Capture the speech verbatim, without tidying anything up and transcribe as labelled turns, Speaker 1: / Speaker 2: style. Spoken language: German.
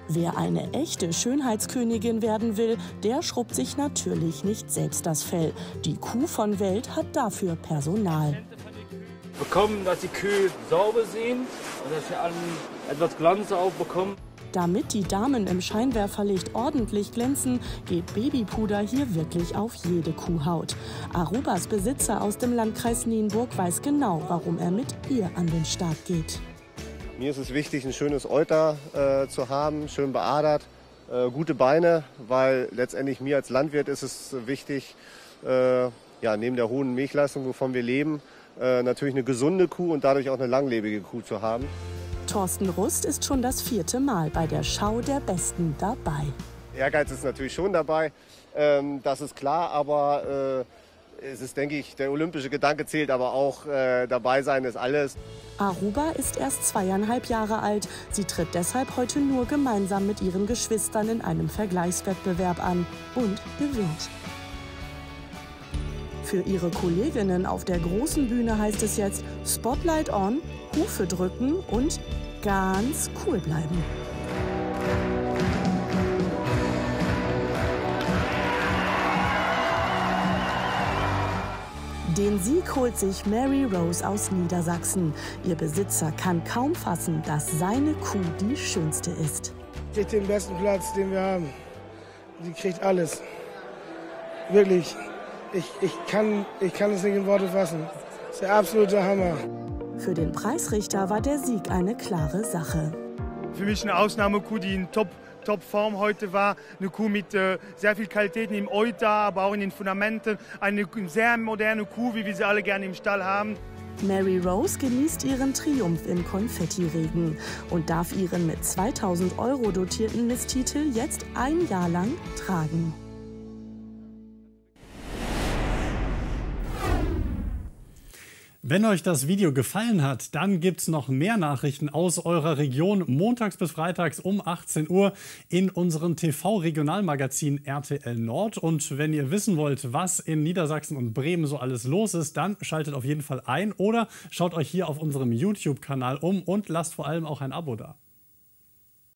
Speaker 1: Wer eine echte Schönheitskönigin werden will, der schrubbt sich natürlich nicht selbst das Fell. Die Kuh von Welt hat dafür Personal.
Speaker 2: Bekommen, dass die Kühe sauber sind und dass sie allen etwas Glanz auch bekommen.
Speaker 1: Damit die Damen im Scheinwerferlicht ordentlich glänzen, geht Babypuder hier wirklich auf jede Kuhhaut. Arubas Besitzer aus dem Landkreis Nienburg weiß genau, warum er mit ihr an den Start geht.
Speaker 3: Mir ist es wichtig, ein schönes Euter äh, zu haben, schön beadert, äh, gute Beine, weil letztendlich mir als Landwirt ist es wichtig, äh, ja, neben der hohen Milchleistung, wovon wir leben, äh, natürlich eine gesunde Kuh und dadurch auch eine langlebige Kuh zu haben.
Speaker 1: Thorsten Rust ist schon das vierte Mal bei der Schau der Besten dabei.
Speaker 3: Ehrgeiz ist natürlich schon dabei, ähm, das ist klar, aber äh, es ist, denke ich, der olympische Gedanke zählt, aber auch äh, dabei sein ist alles.
Speaker 1: Aruba ist erst zweieinhalb Jahre alt. Sie tritt deshalb heute nur gemeinsam mit ihren Geschwistern in einem Vergleichswettbewerb an und gewinnt. Für ihre Kolleginnen auf der großen Bühne heißt es jetzt Spotlight on, Hufe drücken und ganz cool bleiben. Den Sieg holt sich Mary Rose aus Niedersachsen. Ihr Besitzer kann kaum fassen, dass seine Kuh die schönste ist.
Speaker 4: Sie kriegt den besten Platz, den wir haben. Sie kriegt alles. Wirklich. Ich, ich, kann, ich kann es nicht in Worte fassen. Das ist der absolute Hammer.
Speaker 1: Für den Preisrichter war der Sieg eine klare Sache.
Speaker 5: Für mich eine Ausnahmekuh, die in Top, Top-Form heute war. Eine Kuh mit äh, sehr viel Qualitäten im Euter, aber auch in den Fundamenten. Eine sehr moderne Kuh, wie wir sie alle gerne im Stall haben.
Speaker 1: Mary Rose genießt ihren Triumph im Konfettiregen und darf ihren mit zweitausend Euro dotierten Misstitel jetzt ein Jahr lang tragen.
Speaker 6: Wenn euch das Video gefallen hat, dann gibt's noch mehr Nachrichten aus eurer Region montags bis freitags um achtzehn Uhr in unserem T V-Regionalmagazin R T L Nord. Und wenn ihr wissen wollt, was in Niedersachsen und Bremen so alles los ist, dann schaltet auf jeden Fall ein oder schaut euch hier auf unserem YouTube-Kanal um und lasst vor allem auch ein Abo da.